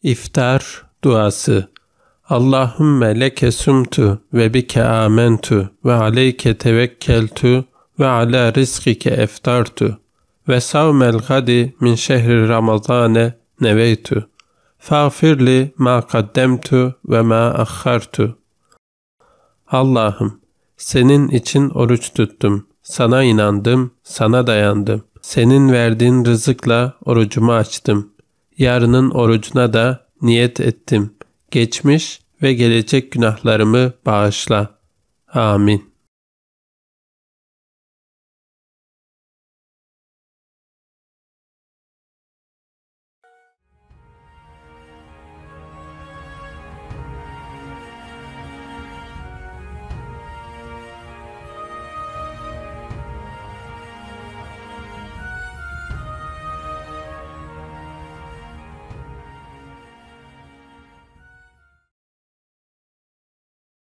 İftar duası. Allahümme leke sumtu ve bike amentu ve aleyke tevekkeltu ve ala rizkike eftartu ve savmel gadi min şehri ramazane neveytu. Fağfirli ma kaddemtu ve ma akhartu. Allah'ım, senin için oruç tuttum. Sana inandım, sana dayandım. Senin verdiğin rızıkla orucumu açtım. Yarının orucuna da niyet ettim. Geçmiş ve gelecek günahlarımı bağışla. Amin.